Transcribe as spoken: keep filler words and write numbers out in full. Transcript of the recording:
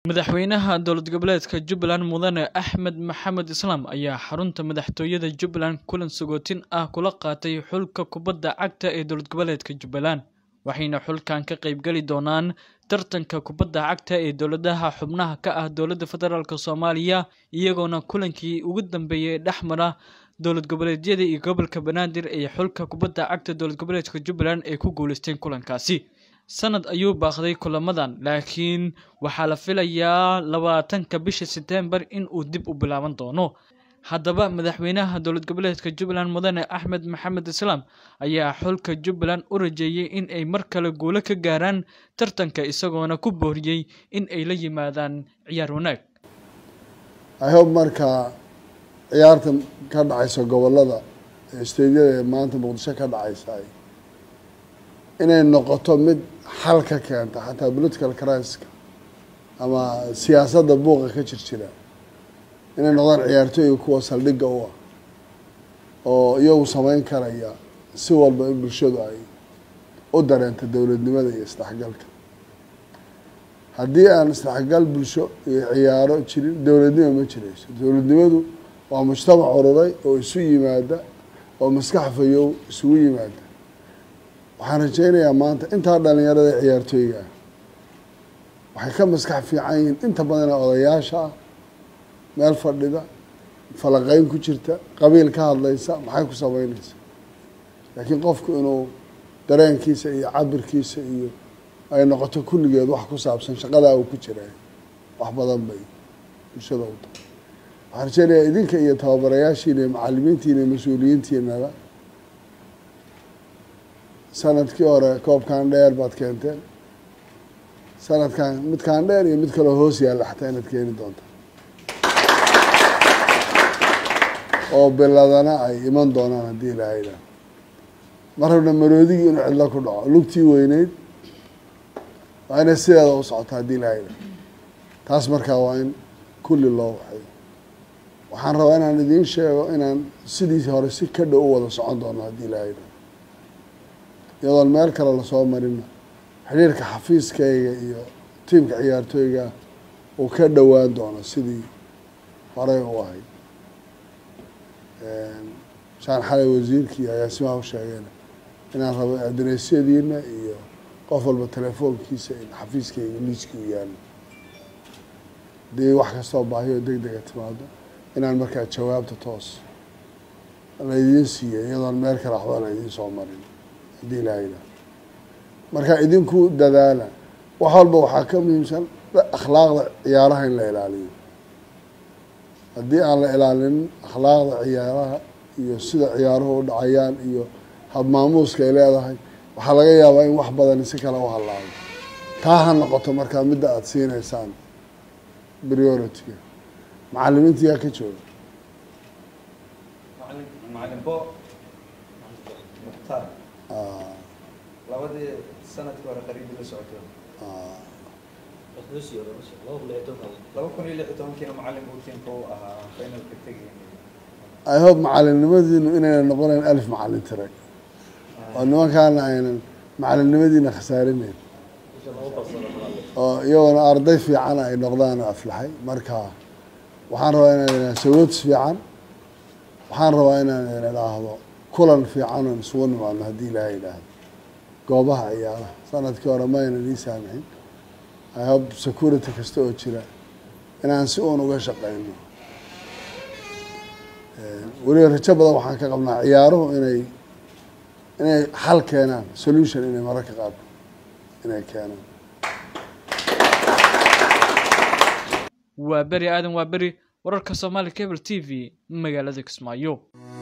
madaxweynaha dowlad goboleedka Jubbaland mudane Axmed Maxamed Islaam ayaa xarunta madaxtooyada Jubbaland kulan sagootin ah kula qaatay xulka kubadda cagta ee dowlad goboleedka Jubbaland waxayna xulkan ka qayb gali doonaan tartanka kubadda cagta ee dowladaha xubnaha ka ah dowladda federaalka Soomaaliya iyagoona kulankii ugu dambeeyay dhaxmara dowlad goboleedyada iyo gobolka Banaadir ee xulka kubadda cagta dowlad goboleedka Jubbaland ay ku guuleysteen kulankaasi sanad ayuu baaqday kulamadan laakiin waxa la filayaa labaatanka bisha September in uu dib u bilaaban doono haddaba madaxweynaha dowlad goboleedka Jubbaland mudane Axmed Maxamed Islaam ayaa xulka Jubbaland u rajeeyay in ay mar kale guulo ka gaaraan tartanka isagoona ku booriyay in ay la yimaadaan ciyaar wanaag I hope marka ciyaarta ka dhacaysa gobolada isteediyada maanta Muqdisho ka dhacaysa inay noqoto mid xal ka keenta xataa political crisis ama siyaasadda buuqa ka jirjira inay noqdaan ciyaartooy kuwa saldhigga u ah oo iyagu samayn karaya si walba in bulshadu ay u dareento dowladnimada iyo isdhexgalka haddii aan isdhexgal bulsho iyo ciyaaro jirin dowladnimo ma jirayso dowladnimadu waa mujtamac ururay oo isu yimaada oo maskax fayow isugu yimaada waxaan rajaynayaa maanta intaa dhalinyarada ciyaartooyga ah waxay ka maskax fiican yihiin inta badan odayaasha ah meel fadhida falaqeyn ku jirta qabiil ka hadlaysa maxay ku sameynaysaa laakiin qofku inuu dareenkiisa iyo cabirkiisa iyo ay noqoto kulligeed wax ku saabsan shaqadaa uu ku jiray wax badan bay bulshada u tahay waxaan rajaynayaa idinka iyo tababarayaashiina iyo macallimiintiina iyo mas-uuliyiintiinaba sanadkii hore koobkan dheer baad keenteen sanadkan midkaan dheer iyo mid kaloo hoos yaalla xataa inaad keeni doonta oo biladana ay iman doonaan haddii ilaahayda mar rabna maroodigii inuu cidlo ku dhaco lugtii weyneyd waa inay sideeda u socoto haddii ilaahayda taas markaa waa in kulli loo waxayo waxaan rabaa inaan idiin sheego inaan sidiisi hore si ka dhow u wada socon doono haddii ilaahayda iyadoon meel kale lasoo marina xiriirka xafiiskayga iyo tiimka ciyaartooyga uu ka dhowaan doono sidii horey u ahayd shaan xalay wasiirkii agaasimaha u sheegeen inaan rabo adreysyadiina iyo qof walba telefoonkiisa in xafiiskayga liiskii u yaalo hadii wax kastoo baahiyo deg dega timaado inaan markaa jawaabta toos laydiin siiyay iyadoon meel kale waxba laydiin soo marin haddii ilaahayda marka idinku dadaala wax walba waxaa ka muhiimsan akhlaaqda ciyaaraha in la ilaaliyo haddii aan la ilaalinin akhlaaqda ciyaaraha iyo sida ciyaaruhu u dhacayaan iyo habmaamuuska ay leedahay waxaa laga yaabaa in wax badan si kale u halaabo taa ha noqoto markaa midda aada siinaysaan priority-ga macallimiinta yaa ka jooga labadii sanadkii hore qariibii la socotay laba kun iyo lix iyo tobankiina macallin buu tiimka u ahaa finalka tegay I hope macallinnimadiinu inayna noqonayn alif macallin tire oo nimankaana aynan macallinnimadiina khasaarineyn oo iyagona arday fiican ay noqdaan oo aflaxay marka waxaan rabaa inaan idhaahdo sagoodis fiican waxaan rabaa inaan idhaahdo kulan fiican oon isugu nimaadno haddii ilaahay idhaahdo goobaha ciyaaraha sanadkii hore ma aynan ii saamixin I hope security kasta oo jira inaan si uun uga shaqeyno weliba rajo badan waxaan ka qabnaa ciyaaruhu inay inay xal keenaan solution inay mararka qaar inay keenaan waa beri aadan waa beri wararka Soomaali Cable T V magaalada Kismaayo.